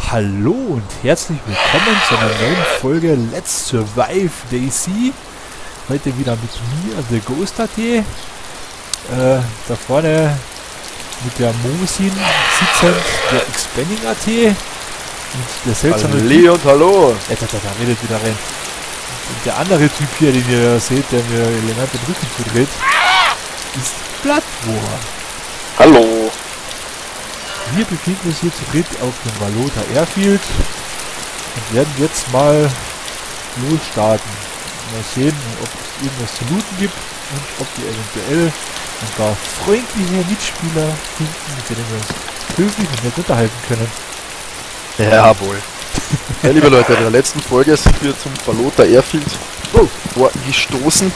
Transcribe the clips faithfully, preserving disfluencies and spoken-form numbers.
Hallo und herzlich willkommen zu einer neuen Folge Let's Survive DayZ. Heute wieder mit mir, The Ghost.at. Äh, da vorne mit der Mosin sitzend der Xpanning.at und der seltsame Hallo und hallo! Ja, da, da, da redet wieder rein. Und der andere Typ hier, den ihr seht, der mir länger den Rücken zudreht, ist Bloodwar. Hallo! Wir befinden uns hier zu dritt auf dem Valota Airfield und werden jetzt mal losstarten. Mal sehen, ob es irgendwas zu looten gibt und ob wir eventuell ein paar freundliche Mitspieler finden, mit denen wir uns höflich und nett unterhalten können. Jawohl. Ja, liebe Leute, in der letzten Folge sind wir zum Valota Airfield oh, gestoßen.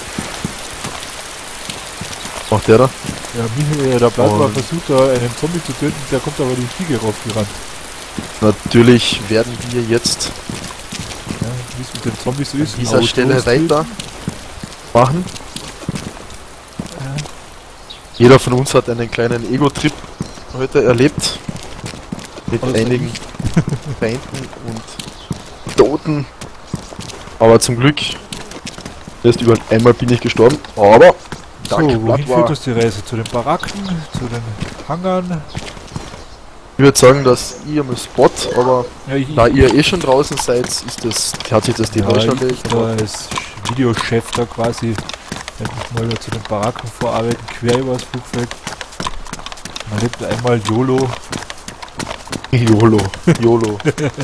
Was macht der da? Ja, Michael, der Bloodwar versucht da einen Zombie zu töten, der kommt aber die Stiege raufgerannt. Natürlich werden wir jetzt Ja, wie es mit den Zombies so ist. an dieser Autos Stelle töten. weiter machen. Ja. Jeder von uns hat einen kleinen Ego-Trip heute erlebt. Mit Außer einigen Feinden und Toten. Aber zum Glück, erst über einmal bin ich gestorben, aber So, danke wohin führt Bloodwar. uns die Reise? Zu den Baracken, zu den Hangaren? Ich würde sagen, dass ihr am Spot, aber Ja, ich, da ihr eh schon draußen seid, ist das, hat sich das die ja, Heusch ich, erledigt. da als Videochef da quasi endlich mal zu den Baracken vorarbeiten, quer übers Flugfeld. Man lebt einmal YOLO. YOLO, YOLO.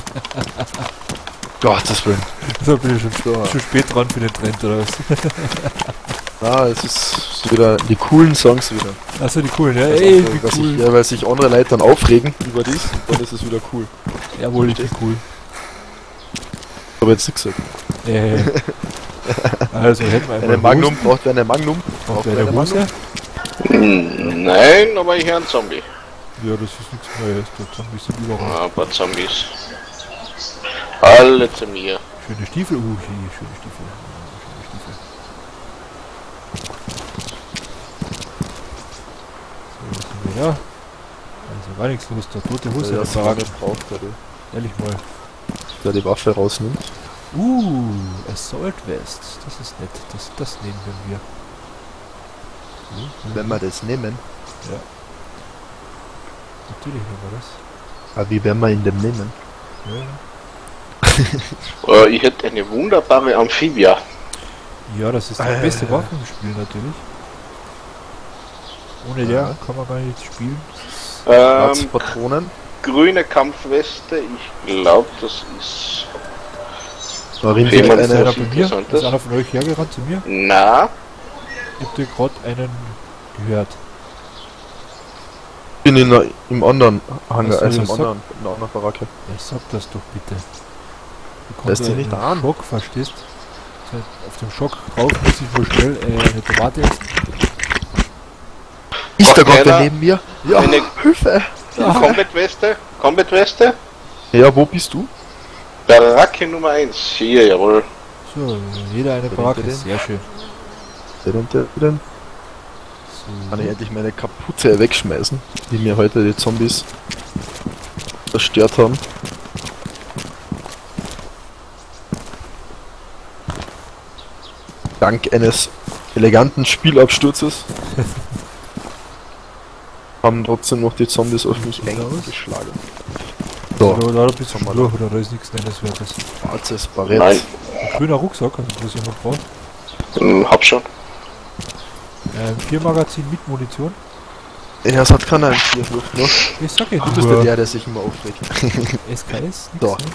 Gottes Willen. Da bin ich schon, So. schon spät dran für den Trend oder was? Ah, es ist so wieder die coolen Songs wieder. Achso, die coolen, ja, Also, ey, dass wie sich, cool. ja, weil sich andere Leute dann aufregen über dies und dann ist es wieder cool. Jawohl, wie cool. Ich habe jetzt nichts gesagt. Äh, also hätten wir einmal Eine Magnum, Hosen. braucht wer eine Magnum? Braucht wer wer eine Hose? Hm, nein, aber ich höre einen Zombie. Ja, das ist nichts Neues, der Zombies sind überall. Ah, ein paar Zombies. Alle zu mir. Schöne Stiefel, uh, hier, schöne Stiefel. Ja, schöne Stiefel. So, was haben wir da? Also war nichts los, der tote Hose Der in das der Baracke. nicht braucht, der, Ehrlich mal. der die Waffe rausnimmt. Uh, Assault Vest. Das ist nett. Das, das nehmen wir. So, Wenn wir das nehmen. ja. Natürlich nehmen wir das. Aber wie werden wir ihn denn nehmen? Ja, Äh, ich hätte eine wunderbare Amphibia. ja das ist die Äh. beste Waffe im Spiel natürlich. Ohne Ja. der kann man gar nicht spielen. Ähm, Platzpatronen. grüne Kampfweste. Ich glaube, das ist... Darin Wie wird man Ist das einer eine. bei mir? Interessantes. Ist einer von euch hergerannt zu mir? Na, Ich hab dir gerade einen gehört. Ich bin in der, im anderen Hangar, Was soll also im das anderen, in der anderen Baracke. Ja, sag das doch bitte. Du Lässt kommst dich nicht einen an. Schock, verstehst? So, auf dem Schock drauf muss ich wohl schnell äh, eine Tomate essen. Ist Macht der Gott einer neben mir? Ja, eine- Hilfe! Combat-Weste. Combat-Weste. Ja, wo bist du? Baracke Nummer eins. Hier, jawohl. So, jeder eine Bitte, Baracke, bitte. sehr schön. Der denn, der denn? Kann ich So. endlich meine Kapuze wegschmeißen, die mir heute die Zombies zerstört haben. Dank eines eleganten Spielabsturzes haben trotzdem noch die Zombies auf mich Sieht aus. eingeschlagen. So, So, da, da bist du Haben schon wir durch, oder da ist nichts Nennenswertes. schwarzes Barett. Nein, Ein grüner Rucksack, also was jemand braucht. hm, hab schon. Ähm, vier Magazin mit Munition. Ja, es hat keiner einen Vierwurf noch. Ich sag ja, Du bist ja der, der sich immer aufregt. S K S? Nix, So. ne?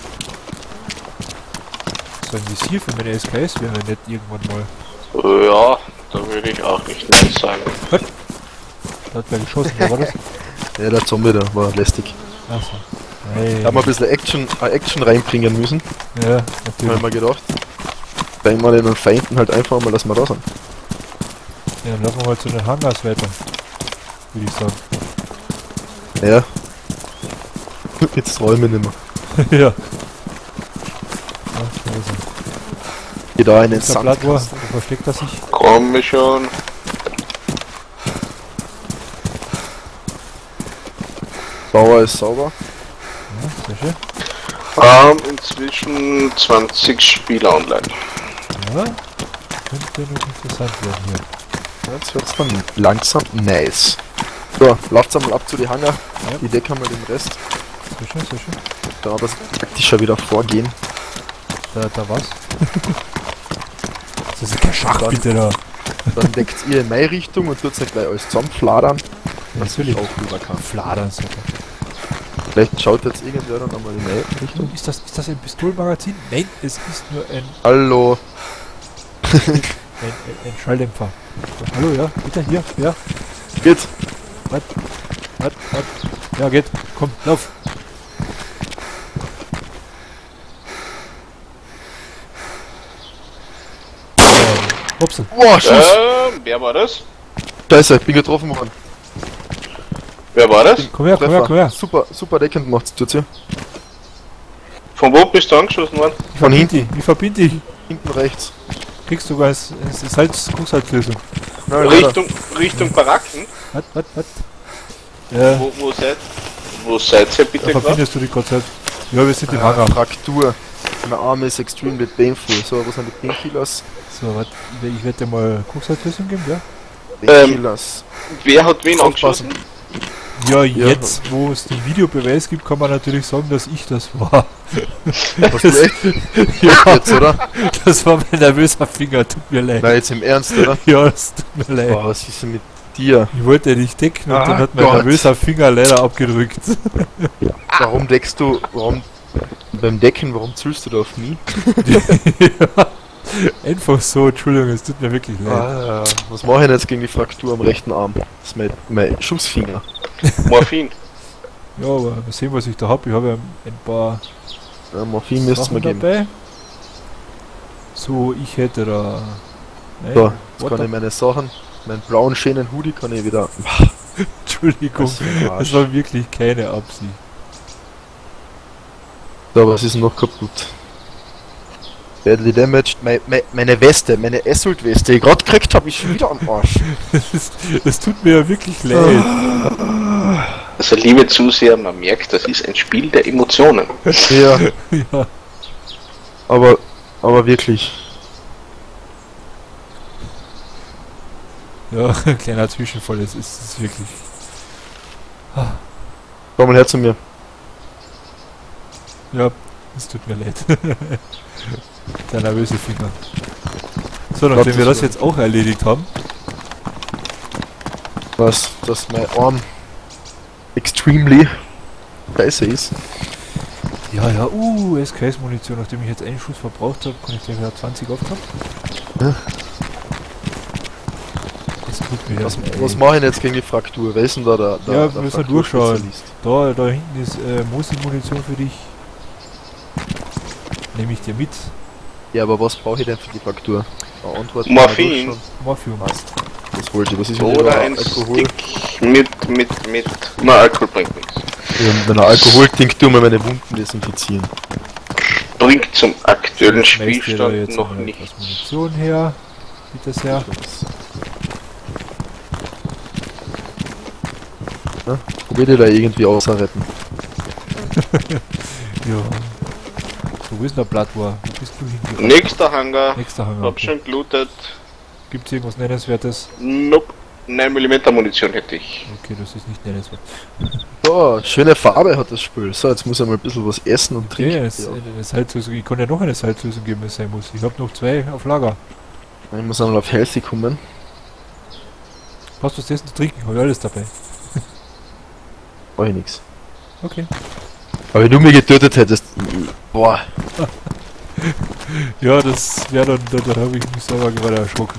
So ein Visier für meine S K S wäre nett irgendwann mal. Ja, da würde ich auch nicht nein sagen. Da hat wer geschossen, wer war das? Ja, der Zombie, der war lästig. Achso. Hey. Da haben wir ein bisschen Action, äh, Action reinbringen müssen. Ja, Hab natürlich. ich mir gedacht. Bei mal den Feinden halt einfach mal, dass wir da sind. Ja, dann laufen wir mal zu den Hangars weiter. Würde ich sagen. Ja. Jetzt träume ich nicht mehr. ja. Ach, scheiße. Hier da einen Ist der Bloodwar? Sandkasten. Wo versteckt er sich? Komm ich schon. Sauber ist sauber. sehr schön. Ähm, inzwischen zwanzig Spieler online. Ja, könnte noch interessant werden hier. Jetzt wird's dann langsam nice. So, lauft's einmal ab zu die Hangar. Ja. Die decken wir den Rest. Sehr schön, sehr schön. Da das praktischer wieder vorgehen. Da, da was? Das ist kein Schach, Dann- bitte da. Dann deckt ihr in meine Richtung und tut's nicht gleich alles zusammenfladern. Das will ich auch rüber kann. Fladern, super. Vielleicht schaut jetzt irgendwer dann einmal in meine Richtung. Ist das, ist das ein Pistolenmagazin? Nein, es ist nur ein, Hallo. ein, ein, ein Schalldämpfer. So, hallo, ja, bitte, hier, ja. Geht. Was? Was? Was? Ja, geht. Komm, lauf. Äh, Upsel. Boah, Schuss. Äh, wer war das? Scheiße, ich bin getroffen worden. Wer war das? Komm her, komm her, komm her. Super, super deckend macht's jetzt hier. Von wo bist du angeschossen worden? Ich verbind dich. Ich verbind dich. Hinten rechts. Kriegst du was? Es ist Salz, Kuchsalzlösung. Nein, leider. Richtung, Richtung Baracken? Was, was, was? Ja, Wo, wo seid, wo seid ihr da bitte gerade? verbindest du dich gerade selbst. Ja, wir sind im Ah, Hangar. Fraktur. Mein Arm ist extremely painful. So, was sind die Painkillers? So, was? Ich werde dir mal Kuchsalzlösung geben, ja? Painkillers. Wer hat wen Aufpassen. angeschossen? Ja, Ja. jetzt, wo es den Videobeweis gibt, kann man natürlich sagen, dass ich das war. Hast du echt Ja, jetzt, oder? das war mein nervöser Finger, tut mir leid. Nein, jetzt im Ernst, oder? Ja, es tut mir leid. Boah, was ist denn mit dir? Ich wollte dich decken und Ah, dann hat mein Gott. nervöser Finger leider abgedrückt. Warum deckst du, warum, beim Decken, warum züllst du da auf mich? Ja, einfach so, Entschuldigung, es tut mir wirklich leid. Ah, was mache ich denn jetzt gegen die Fraktur am rechten Arm? Das ist mein, mein Schussfinger. Morphin. Ja, aber mal sehen, was ich da habe. Ich habe ja ein paar Ja, Morphin müsste es mir Sachen geben. dabei. So, ich hätte da... Nein, So, jetzt Water- kann ich meine Sachen, meinen blauen schönen Hoodie kann ich wieder... Entschuldigung, Was für ein Arsch. das war wirklich keine Absicht. So, was ist denn noch kaputt? Badly damaged. Mei- mei- meine Weste, meine Assault-Weste, die ich gerade gekriegt habe, ist schon wieder am Arsch. Das, das tut mir ja wirklich leid. Also liebe Zuseher, man merkt, das ist ein Spiel der Emotionen. Ja, Ja, aber, aber wirklich. ja, ein kleiner Zwischenfall, das ist es wirklich. Komm mal her zu mir. Ja, es tut mir leid. Der nervöse Finger. So, nachdem Gottes wir das Willen. jetzt auch erledigt haben, Was, dass mein Arm extremely scheiße ist. ja, ja, uh, S K S-Munition, nachdem ich jetzt einen Schuss verbraucht habe, kann ich gleich wieder zwanzig aufhaben. Ja. Das tut mir Was, ja was mache ich denn jetzt gegen die Fraktur? Wer ist denn da der, der, Ja, der wir müssen durchschauen. Frakturspezialist? Da, da hinten ist äh, Mosi-Munition für dich. Nehme ich dir mit. Ja, aber was brauche ich denn für die Fraktur? Eine Antwort. Morphin. Morphium. Das wollte ich. Was ist denn Oder über ein Alkohol? Stick mit, mit, mit... Na, Alkohol bringt nichts. Ja, mit einer Alkoholtinktur mal meine Wunden desinfizieren. Bringt zum aktuellen Schmeißt dir da Spielstand jetzt noch mal nichts. etwas Munition her. Bitte sehr. Ja, probier dir da irgendwie auszuretten. Ja. So, wo ist denn der Blatt war? Wo bist du hingegangen? Nächster Hangar. Nächster Hangar. Hab Okay. schon gelootet. Gibt's irgendwas Nennenswertes? Nope. neun Millimeter Munition hätte ich. Okay, das ist nicht nennenswert. So, schöne Farbe hat das Spiel. So, jetzt muss er mal ein bisschen was essen und Okay, trinken. es, Ja. eine Salzlösung. Ich kann ja noch eine Salzlösung geben, wenn es sein muss. Ich habe noch zwei auf Lager. Ich muss einmal auf Healthy kommen. Passt was zu essen, zu trinken? Habe ich alles dabei. Brauche ich nix. Okay. Aber wenn du mich getötet hättest. Boah. Ja, das wäre dann, da, da habe ich mich selber gerade erschrocken.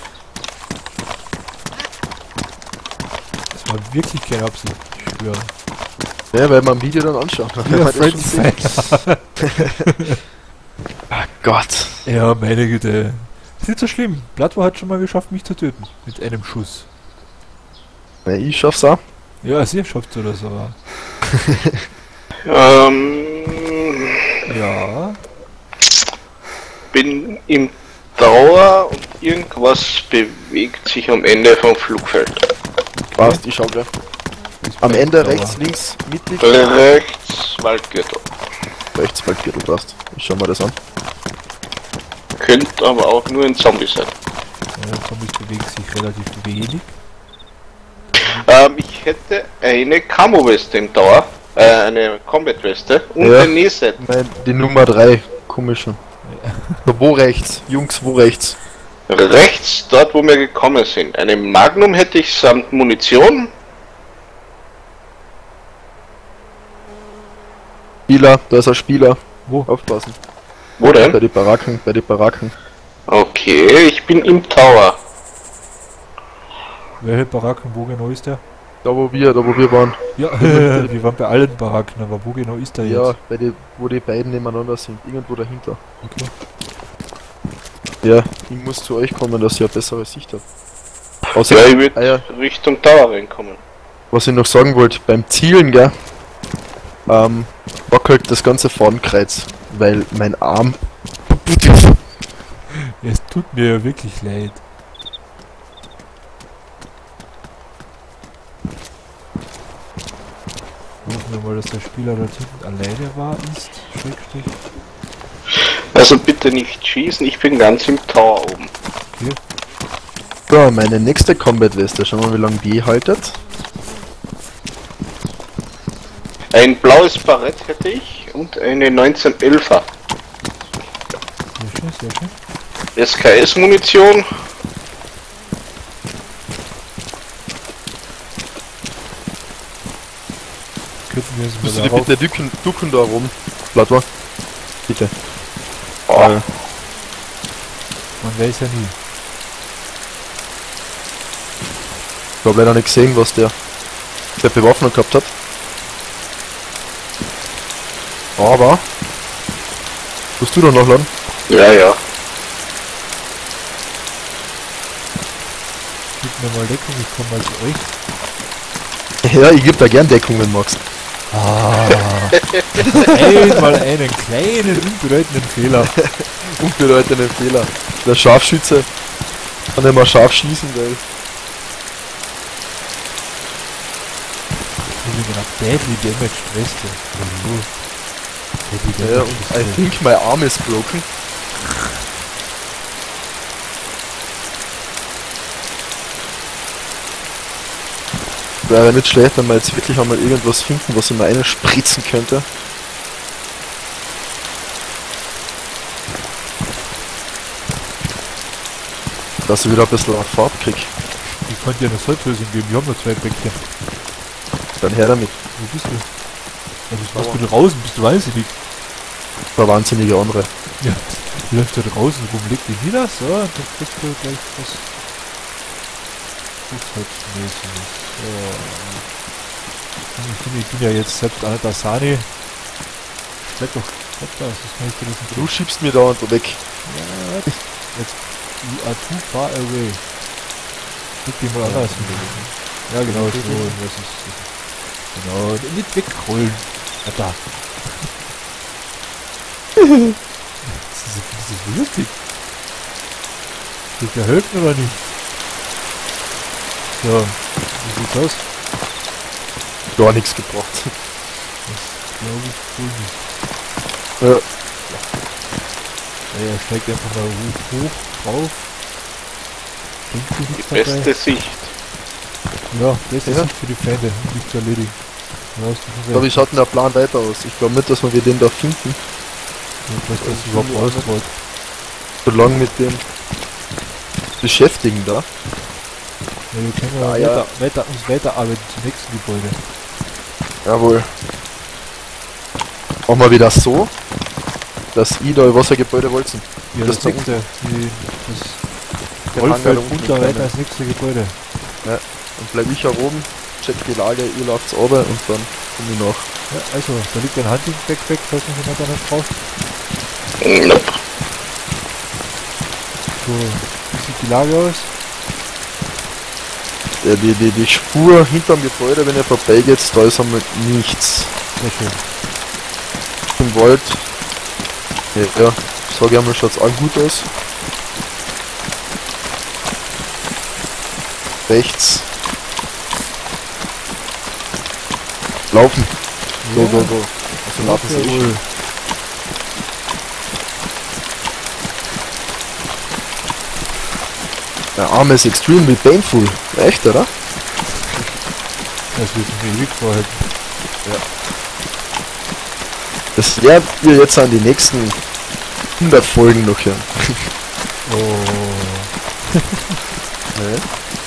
Das war wirklich keine Absicht, ich schwöre. Ja, weil man ein Video dann anschaut. Wenn Ja, man das schon Friends. sieht. Ah Gott. Ja, meine Güte. Ist nicht so schlimm. Bloodwar hat schon mal geschafft, mich zu töten. Mit einem Schuss. Ja, ich schaff's auch. Ja, sie schafft das aber. Ähm, Ja. bin im Tower und irgendwas bewegt sich am Ende vom Flugfeld. Passt, ich schau gleich. Ist Am bei Ende Dauer. rechts, links, mittig. Rechts Waldgürtel. Rechts Waldviertel passt. Ich schau mal das an. Könnte aber auch nur ein Zombie sein. Ja, Zombies bewegen sich relativ wenig. Ähm, ich hätte eine Camo-Weste im Tower. Äh, eine Combat-Weste und Ja. ein Knee-Set. Nein, die Nummer drei. Komischen. Ja. Wo rechts? Jungs, wo rechts? Rechts, dort wo wir gekommen sind. Eine Magnum hätte ich samt Munition. Spieler, da ist ein Spieler. Wo? Aufpassen. Wo Bei denn? den Baracken, bei den Baracken. Okay, ich bin im Tower. Welche Baracken, wo genau ist der? Da wo wir, da wo wir waren. Ja, wir waren bei allen Baracken, aber wo genau ist der Ja, jetzt? bei die, wo die beiden nebeneinander sind. Irgendwo dahinter. Okay. Ja, ich muss zu euch kommen, dass ihr eine bessere Sicht habt. Außer, Ja, ich würde ah ja, Richtung Tower reinkommen. was ich noch sagen wollte, beim Zielen, gell, ähm, wackelt das ganze Fadenkreuz, weil mein Arm... Es tut mir ja wirklich leid. Hoffen wir mal, dass der Spieler dort hinten alleine war, ist, Schrägstrich. Also bitte nicht schießen, ich bin ganz im Tower oben. So, meine nächste Combat-Weste, schauen wir mal, wie lange die haltet. Ein blaues Barett hätte ich und eine neunzehnelfer. Sehr schön, sehr schön. S K S-Munition. Könnten wir uns Musst du mal die darauf... bitte ducken, ducken da rum, Plattwa. Bitte. Oh, Äh, Man weiß ja nie. ich hab leider nicht gesehen, was der, der Bewaffnung gehabt hat. Aber... Musst du da nachladen? ja, ja. Gib mir mal Deckung, ich komme mal zu euch. Ja, ich geb da gern Deckung, wenn du magst. Ah. Einmal einen kleinen, unbedeutenden Fehler. Unbedeutenden Fehler. Der Scharfschütze kann immer scharf schießen, weil... Ich bin genau badly damaged Weste. Hallo. Badly Ja, damaged und I Weste. think my arm is broken. Wäre nicht schlecht, wenn wir jetzt wirklich einmal irgendwas finden, was ich mir einspritzen könnte. Dass ich wieder ein bisschen Farbe krieg. Ich konnte dir eine Sollbrösung geben, wir haben nur zwei Päckchen. Dann her damit. Wo bist du? Ja, das machst du draußen, bist du wahnsinnig. Der wahnsinnige andere. Ja, läuft da draußen rum, leg dich nieder, so, dann kriegst du gleich was Schussholzmäßiges. So. Ich bin, ich bin ja jetzt selbst einer der Sani. Bleib doch, bleib da, das kann ich dir das nicht Du schiebst mir da und weg. Ja, jetzt, jetzt, you are too far away. Guck dir mal anders hin. Ja, genau, so, das ist, das ist, genau, nicht wegrollen. Ja, da. Das ist, das ist lustig. Soll ich dir helfen oder nicht? So, wie sieht's aus? Gar nichts gebracht. Das glaube ich wohl nicht. Ja. Ja, er steigt einfach mal hoch, hoch drauf. Denkt sich Die nichts dabei. beste Sicht. Ja, beste Ja. Sicht für die Feinde, um dich zu erledigen. Ja, hast du schon Aber wie recht. schaut denn der Plan weiter aus? Ich glaube nicht, dass wir den da finden. Ich weiß, dass ich überhaupt austraut. Solange mit dem Beschäftigen da. Ja, wir können ja, Ah, ja. weiter, weiter, uns weiterarbeiten zum nächsten Gebäude. Jawohl. Machen wir wieder so, dass ich da Wassergebäude wolzen. Ja, Das das, da nächste, die, das Der Rollfeld Hangar unten unter kleine. weiter das nächste Gebäude. Dann bleib ich hier oben, check die Lage, ihr lauft's runter und dann komm ich nach. Ja, also, da liegt ein Hunting-Backpack, falls noch jemand da nicht braucht. Nope. So, wie sieht die Lage aus? Ja, die, die, die Spur hinterm Gebäude, wenn ihr vorbeigeht, da ist einmal nichts. Sehr schön. Im Wald, ja, ja sag ich einmal, schaut's auch gut aus. Rechts. Laufen. Go, Ja. go, go. Also laufen sie eh. Jawohl. Der Arm ist extremely painful. Echt, oder? Das wird mir ewig vorhalten. Das werden wir jetzt an die nächsten hundert Folgen noch hören. Oh. Ne?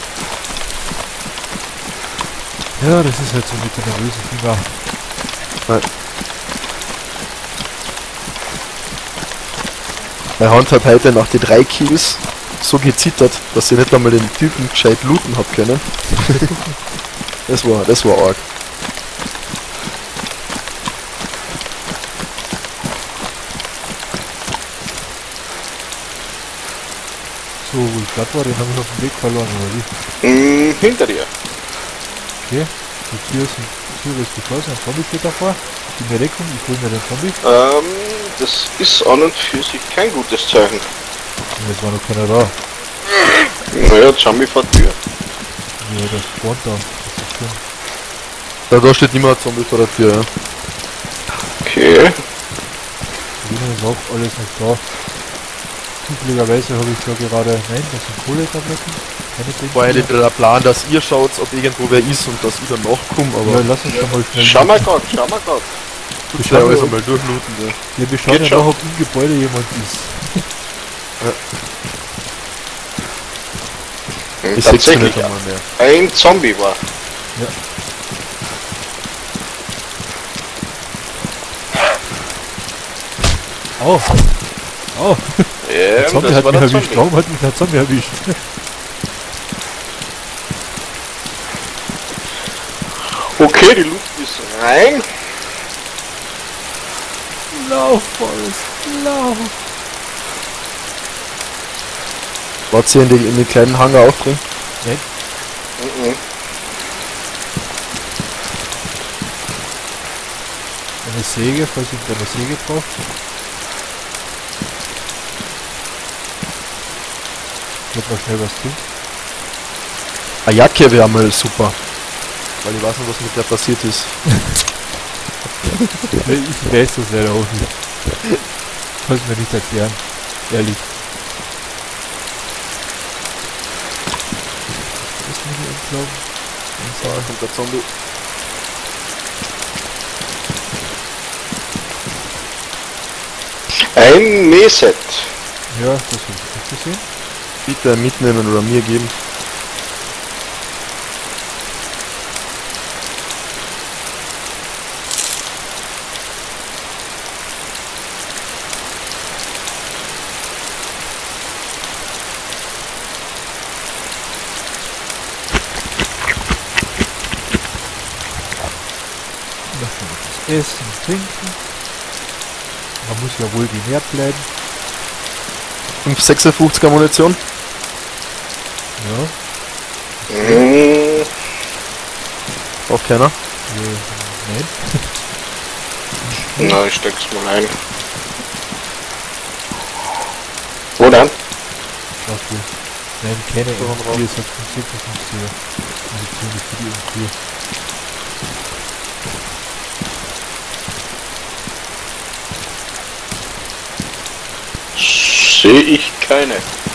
Ja, das ist halt so mit den nervösen Finger. Meine Hand hat heute nach den drei Kills so gezittert, dass ich nicht einmal den Typen gescheit looten hab können. das war, das war arg. So, wo ich glatt war, den habe ich auf dem Weg verloren, oder wie? Hm, hinter dir. Okay. Die Tür ist, die Tür ist geschlossen, ein Zombie steht davor. Gib mir Deckung, ich hol mir den Zombie. Ähm, das ist an und für sich kein gutes Zeichen. Und jetzt war noch keiner da. Naja, Zombie vor der Tür. Ja, das spawnt da. Das ist schön. Da, da steht niemand Zombie vor der Tür, ja. Okay. Drinnen ist auch alles noch da. Zufälligerweise habe ich da gerade... Nein, das sind Kohletabletten. Keine War eigentlich Denkfehler. der Plan, dass ihr schaut, ob irgendwo wer ist und dass ich dann nachkomme, Ja, aber lass uns doch mal schnell... Schau mal grad, schau mal grad. Wir ich schauen, alles ja, einmal durchlooten. Ja. ja, wir schauen Geht ja schon. noch, ob im Gebäude jemand ist. Hm, Ich seh's tatsächlich, nicht einmal mehr. ein Zombie war. Oh! Oh! Ja, Der Zombie das hat war mich der erwischt. Zombie. Warum hat mich der Zombie erwischt? Okay, die Luft ist rein. Lauf, Forrest! Lauf! Wart ihr in, die, in den kleinen Hangar auch drin? Nein, Mhm. eine Säge, falls ich eine Säge brauche. Wird mal schnell was tun. Eine Jacke wäre mal super. Weil ich weiß nicht, was mit der passiert ist. Ich weiß das leider auch nicht. Kannst mir nicht erklären. Ehrlich. Das muss ich uns glauben. Da kommt der Zombie. Ein Mähset. Ja, das habe ich auch gesehen. Bitte mitnehmen oder mir geben. Lass mal etwas essen, trinken. Man muss ja wohl genährt bleiben. fünf sechsundfünfziger Munition. Ja. Mhm. Auch keiner. Äh, nein. Na, ich steck's mal ein. Wo dann? Was du? Nein, keine So, M drauf. vier, es hat fünf sechsundfünfziger. Munition ist für die M vier. Sehe ich keine.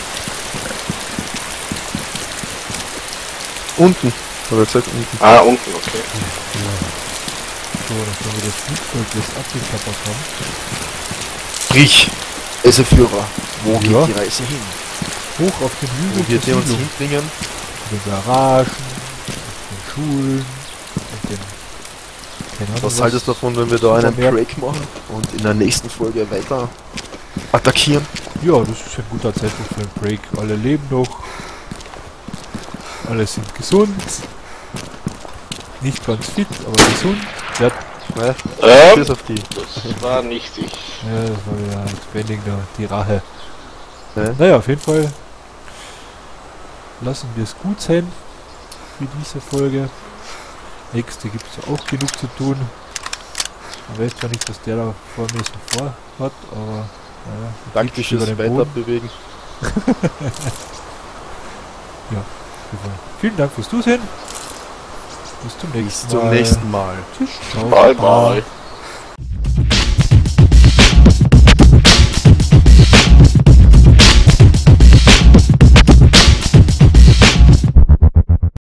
Unten. Hat er gesagt, unten. Ah, unten, okay. Ja. So, nachdem wir das Flugzeug jetzt abgeklappert haben. Sprich, Reiseführer. Wo geht Ja. die Reise hin? Hoch auf den Wo Hügel wird zur der uns Siedlung. hinbringen? In den Garagen, in den Schulen, in den... Keine Ahnung Was haltest du davon, wenn wir da einen Break machen und in der nächsten Folge weiter attackieren? Ja, das ist ein guter Zeitpunkt für einen Break. Alle leben noch. Alle sind gesund. Nicht ganz fit, aber gesund. Ja, Ne? Ähm, Cheers auf die. das war nicht ich. ja das war wieder Spending da, die Rache. Ne? Naja, auf jeden Fall lassen wir es gut sein für diese Folge. Nächste gibt es auch genug zu tun. Man weiß zwar nicht, was der da vor mir so vor hat, aber naja. Danke über fürs den Boden. Weiterbewegen. Super. Vielen Dank fürs Zusehen Bis zum nächsten Bis zum Mal. nächsten Mal. Tschüss. Ciao. Bye, bye.